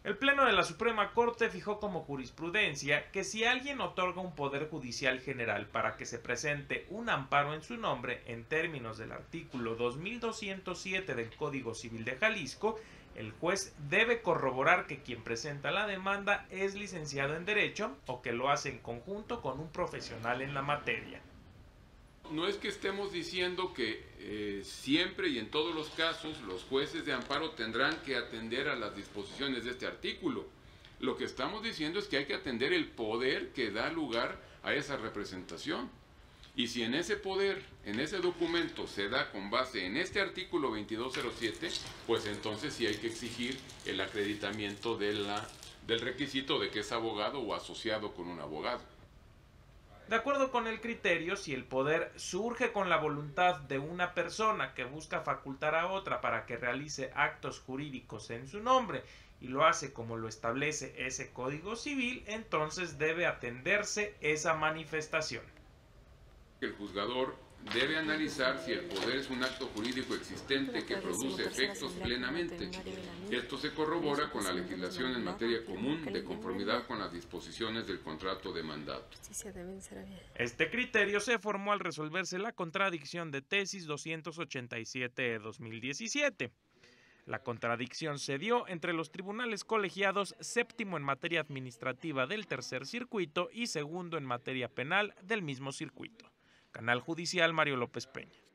El Pleno de la Suprema Corte fijó como jurisprudencia que si alguien otorga un poder judicial general para que se presente un amparo en su nombre en términos del artículo 2207 del Código Civil de Jalisco, el juez debe corroborar que quien presenta la demanda es licenciado en Derecho o que lo hace en conjunto con un profesional en la materia. No es que estemos diciendo que siempre y en todos los casos los jueces de amparo tendrán que atender a las disposiciones de este artículo. Lo que estamos diciendo es que hay que atender el poder que da lugar a esa representación. Y si en ese poder, en ese documento se da con base en este artículo 2207, pues entonces sí hay que exigir el acreditamiento del requisito de que es abogado o asociado con un abogado. De acuerdo con el criterio, si el poder surge con la voluntad de una persona que busca facultar a otra para que realice actos jurídicos en su nombre y lo hace como lo establece ese Código Civil, entonces debe atenderse esa manifestación. El juzgador debe analizar si el poder es un acto jurídico existente que produce efectos plenamente. Esto se corrobora con la legislación en materia común de conformidad con las disposiciones del contrato de mandato. Este criterio se formó al resolverse la contradicción de tesis 287 de 2017. La contradicción se dio entre los tribunales colegiados séptimo en materia administrativa del tercer circuito y segundo en materia penal del mismo circuito. Canal Judicial Mario López Peña.